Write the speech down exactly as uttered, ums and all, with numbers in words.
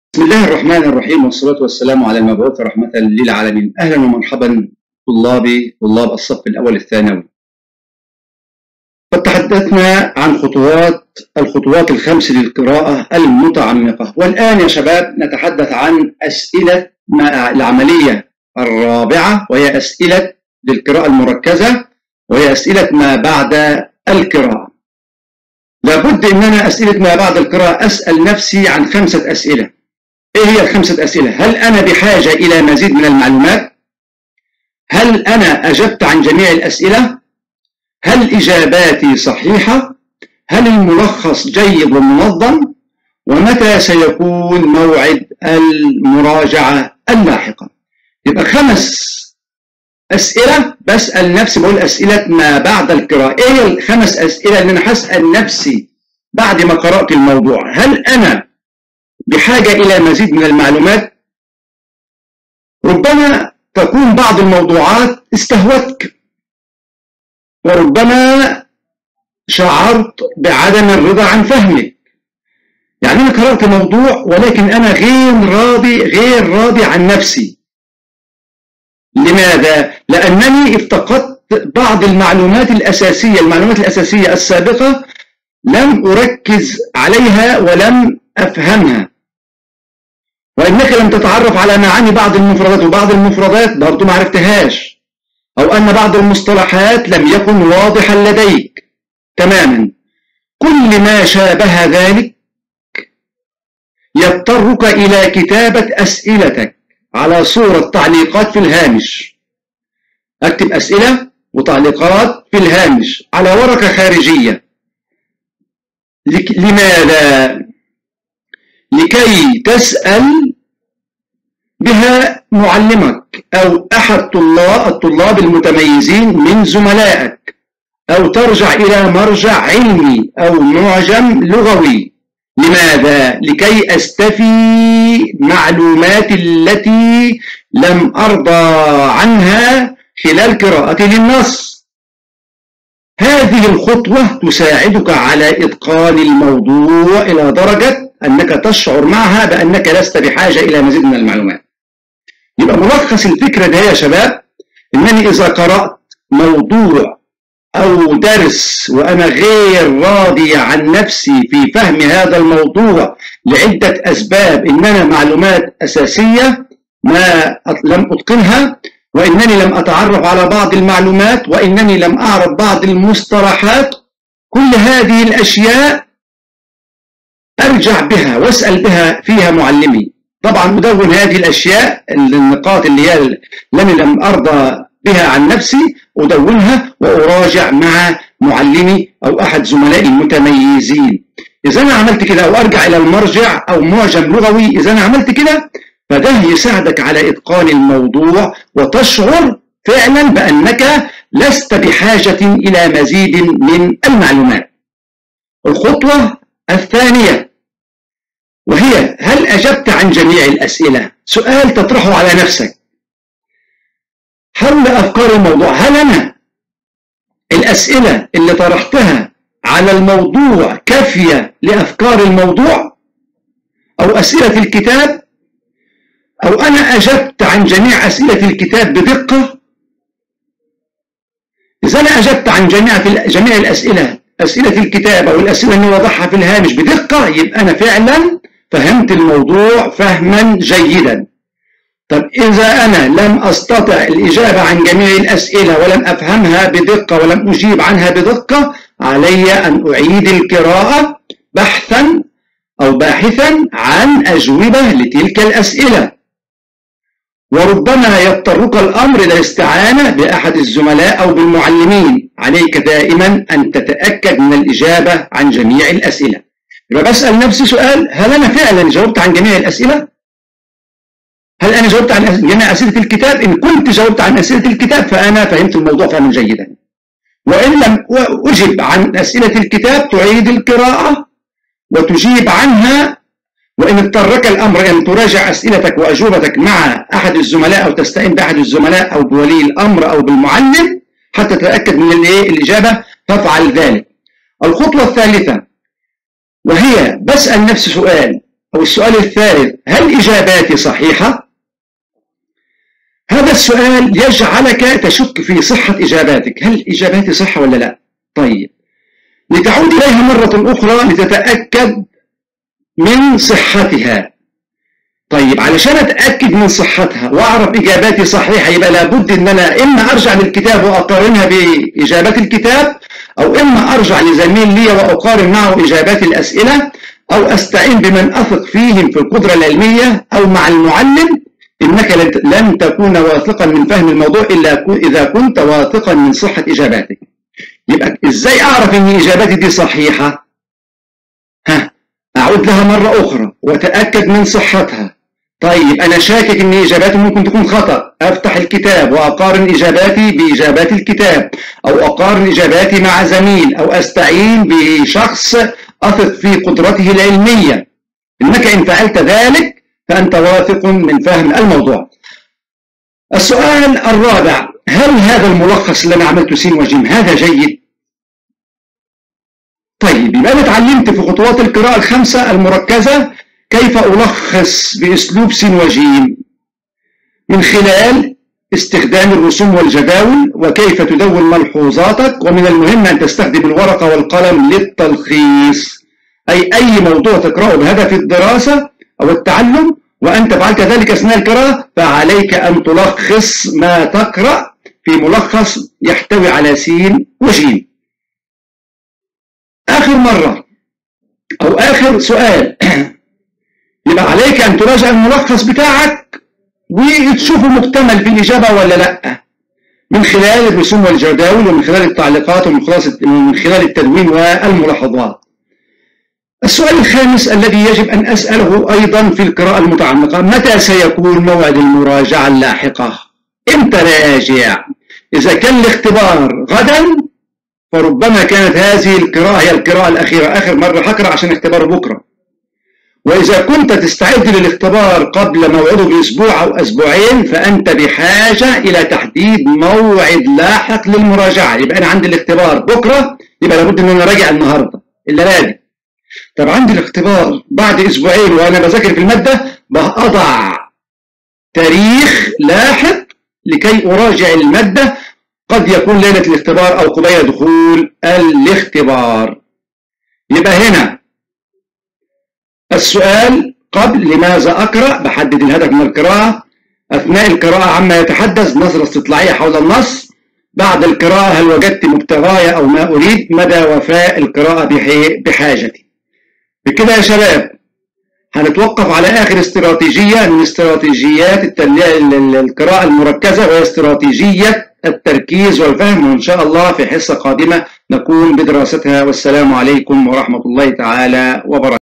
بسم الله الرحمن الرحيم، والصلاة والسلام على المبعوث رحمة للعالمين. أهلا ومرحبا طلابي طلاب الصف الأول الثانوي. قد تحدثنا عن خطوات الخطوات الخمس للقراءة المتعمقة، والآن يا شباب نتحدث عن أسئلة العملية الرابعة، وهي أسئلة للقراءة المركزة، وهي أسئلة ما بعد القراءة. لابد أن أنا أسئلة ما بعد القراءة أسأل نفسي عن خمسة أسئلة. إيه هي الخمسة أسئلة؟ هل أنا بحاجة إلى مزيد من المعلومات؟ هل أنا أجبت عن جميع الأسئلة؟ هل إجاباتي صحيحة؟ هل الملخص جيد ومنظم؟ ومتى سيكون موعد المراجعة اللاحقة؟ يبقى خمس أسئلة بسأل نفسي، بقول أسئلة ما بعد القراءة. إيه هي الخمس أسئلة اللي أنا هسأل نفسي بعد ما قرأت الموضوع؟ هل أنا بحاجة إلى مزيد من المعلومات؟ ربما تكون بعض الموضوعات استهوتك، وربما شعرت بعدم الرضا عن فهمك. يعني أنا قرأت موضوع ولكن أنا غير راضي غير راضي عن نفسي. لماذا؟ لأنني افتقدت بعض المعلومات الأساسية، المعلومات الأساسية السابقة لم أركز عليها ولم أفهمها. وإنك لم تتعرف على معاني بعض المفردات، وبعض المفردات برضو ما عرفتهاش، أو أن بعض المصطلحات لم يكن واضحا لديك تماما. كل ما شابه ذلك يضطرك إلى كتابة أسئلتك على صورة تعليقات في الهامش. أكتب أسئلة وتعليقات في الهامش على ورقة خارجية. لماذا؟ لكي تسأل بها معلمك أو أحد طلاب الطلاب المتميزين من زملائك، أو ترجع إلى مرجع علمي أو معجم لغوي. لماذا؟ لكي أستفي معلومات التي لم أرضى عنها خلال قراءتي للنص. هذه الخطوة تساعدك على إتقان الموضوع إلى درجة أنك تشعر معها بأنك لست بحاجة إلى مزيد من المعلومات. يبقى ملخص الفكرة ده يا شباب، إنني إذا قرأت موضوع أو درس وأنا غير راضي عن نفسي في فهم هذا الموضوع لعدة أسباب، إن أنا معلومات أساسية ما لم أتقنها، وإنني لم أتعرف على بعض المعلومات، وإنني لم أعرف بعض المصطلحات، كل هذه الأشياء أرجع بها وأسأل بها فيها معلمي. طبعا أدون هذه الأشياء، النقاط اللي هي لم لم أرضى بها عن نفسي أدونها وأراجع مع معلمي أو أحد زملائي المتميزين. إذا أنا عملت كده، أو أرجع إلى المرجع أو معجم لغوي، إذا أنا عملت كده فده يساعدك على إتقان الموضوع، وتشعر فعلا بأنك لست بحاجة إلى مزيد من المعلومات. الخطوة الثانية وهي هل أجبت عن جميع الأسئلة؟ سؤال تطرحه على نفسك حول أفكار الموضوع. هل أنا الأسئلة اللي طرحتها على الموضوع كافية لأفكار الموضوع أو أسئلة الكتاب، أو أنا أجبت عن جميع أسئلة الكتاب بدقة؟ إذا أنا أجبت عن جميع جميع الأسئلة أسئلة الكتاب أو الأسئلة اللي وضعها في الهامش بدقة، يبقى أنا فعلا فهمت الموضوع فهما جيدا. طب إذا أنا لم أستطع الإجابة عن جميع الأسئلة ولم أفهمها بدقة ولم أجيب عنها بدقة، علي أن أعيد القراءة بحثا أو باحثا عن أجوبة لتلك الأسئلة. وربما يضطرك الأمر إلى الاستعانة بأحد الزملاء أو بالمعلمين. عليك دائما أن تتأكد من الإجابة عن جميع الأسئلة. يبقى بسأل نفسي سؤال: هل أنا فعلا جاوبت عن جميع الأسئلة؟ هل أنا جاوبت عن جميع أسئلة الكتاب؟ إن كنت جاوبت عن أسئلة الكتاب فأنا فهمت الموضوع فهما جيدا. وإن لم أجب عن أسئلة الكتاب تعيد القراءة وتجيب عنها. وإن اضطرك الأمر أن تراجع أسئلتك وأجوبتك مع أحد الزملاء، أو تستعين بأحد الزملاء أو بولي الأمر أو بالمعلم حتى تتأكد من الإجابة، فافعل ذلك. الخطوة الثالثة وهي بسأل نفسي سؤال: أو السؤال الثالث: هل إجاباتي صحيحة؟ هذا السؤال يجعلك تشك في صحة إجاباتك. هل إجاباتي صحة ولا لا؟ طيب، لتعود إليها مرة أخرى لتتأكد من صحتها. طيب، علشان أتأكد من صحتها وأعرف إجاباتي صحيحة، يبقى لابد إن أنا إما أرجع للكتاب وأقارنها بإجابات الكتاب، أو إما أرجع لزميل لي وأقارن معه إجابات الأسئلة، أو أستعين بمن أثق فيهم في القدرة العلمية، أو مع المعلم. إنك لن تكون واثقا من فهم الموضوع إلا إذا كنت واثقا من صحة إجاباتك. يبقى إزاي أعرف إن إجاباتي دي صحيحة؟ ها، أعود لها مرة أخرى وأتأكد من صحتها. طيب، أنا شاكك إن إجاباتي ممكن تكون خطأ، أفتح الكتاب وأقارن إجاباتي بإجابات الكتاب، أو أقارن إجاباتي مع زميل، أو أستعين بشخص أثق في قدرته العلمية. إنك إن فعلت ذلك فأنت واثق من فهم الموضوع. السؤال الرابع: هل هذا الملخص اللي أنا عملته سين وجيم هذا جيد؟ طيب، يبقى أنا اتعلمت في خطوات القراءة الخمسة المركزة كيف ألخص بأسلوب سين وجيم من خلال استخدام الرسوم والجداول، وكيف تدون ملحوظاتك. ومن المهم أن تستخدم الورقة والقلم للتلخيص، أي أي موضوع تقرأه بهدف الدراسة أو التعلم وأنت فعلت ذلك أثناء القراءة، فعليك أن تلخص ما تقرأ في ملخص يحتوي على سين وجيم. آخر مرة أو آخر سؤال، يبقى عليك أن تراجع الملخص بتاعك وتشوفه مكتمل في الإجابة ولا لأ، من خلال الرسوم والجداول، ومن خلال التعليقات، ومن خلال التدوين والملاحظات. السؤال الخامس الذي يجب أن أسأله أيضا في القراءة المتعمقة: متى سيكون موعد المراجعة اللاحقة؟ إمتى راجع؟ إذا كان الاختبار غدا فربما كانت هذه القراءة هي القراءة الأخيرة، آخر مرة هقرأ عشان اختبار بكرة. وإذا كنت تستعد للاختبار قبل موعده بأسبوع أو أسبوعين فأنت بحاجة إلى تحديد موعد لاحق للمراجعة. يبقى أنا عندي الاختبار بكرة، يبقى لابد أن أنا راجع النهاردة إلا راجع. طب عندي الاختبار بعد أسبوعين وأنا بذاكر في المادة، بأضع تاريخ لاحق لكي أراجع المادة، قد يكون ليلة الاختبار أو قبيل دخول الاختبار. يبقى هنا السؤال قبل: لماذا أقرأ؟ بحدد الهدف من القراءة. أثناء القراءة عما يتحدث، نظرة استطلاعية حول النص. بعد القراءة: هل وجدت مبتغاي أو ما أريد؟ مدى وفاء القراءة بحاجتي. بكده يا شباب هنتوقف على آخر استراتيجية من استراتيجيات القراءة المركزة، وهي استراتيجية التركيز والفهم، وإن شاء الله في حصة قادمة نقوم بدراستها. والسلام عليكم ورحمة الله تعالى وبركاته.